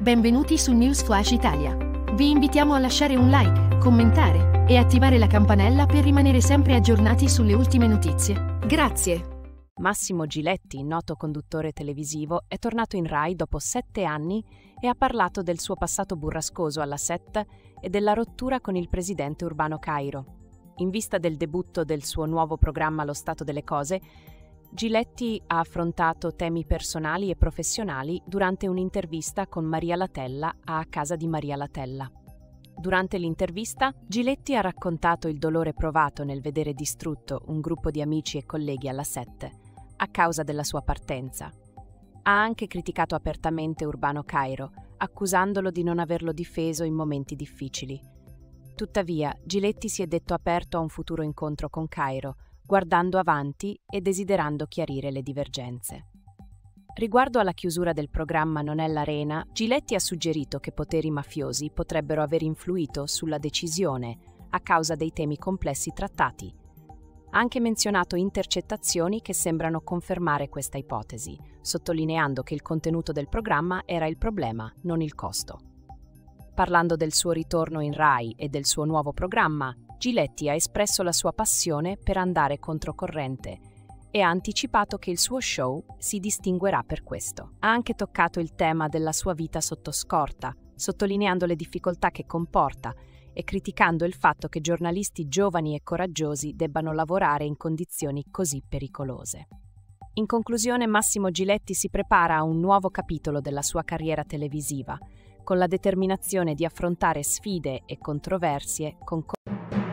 Benvenuti su News Flash Italia. Vi invitiamo a lasciare un like, commentare e attivare la campanella per rimanere sempre aggiornati sulle ultime notizie. Grazie. Massimo Giletti, noto conduttore televisivo, è tornato in Rai dopo 7 anni e ha parlato del suo passato burrascoso alla set e della rottura con il presidente Urbano Cairo. In vista del debutto del suo nuovo programma Lo Stato delle Cose, Giletti ha affrontato temi personali e professionali durante un'intervista con Maria Latella a Casa di Maria Latella. Durante l'intervista, Giletti ha raccontato il dolore provato nel vedere distrutto un gruppo di amici e colleghi alla set a causa della sua partenza. Ha anche criticato apertamente Urbano Cairo, accusandolo di non averlo difeso in momenti difficili. Tuttavia, Giletti si è detto aperto a un futuro incontro con Cairo, guardando avanti e desiderando chiarire le divergenze. Riguardo alla chiusura del programma Non è l'Arena, Giletti ha suggerito che poteri mafiosi potrebbero aver influito sulla decisione a causa dei temi complessi trattati. Ha anche menzionato intercettazioni che sembrano confermare questa ipotesi, sottolineando che il contenuto del programma era il problema, non il costo. Parlando del suo ritorno in Rai e del suo nuovo programma, Giletti ha espresso la sua passione per andare controcorrente e ha anticipato che il suo show si distinguerà per questo. Ha anche toccato il tema della sua vita sotto scorta, sottolineando le difficoltà che comporta e criticando il fatto che giornalisti giovani e coraggiosi debbano lavorare in condizioni così pericolose. In conclusione, Massimo Giletti si prepara a un nuovo capitolo della sua carriera televisiva, con la determinazione di affrontare sfide e controversie con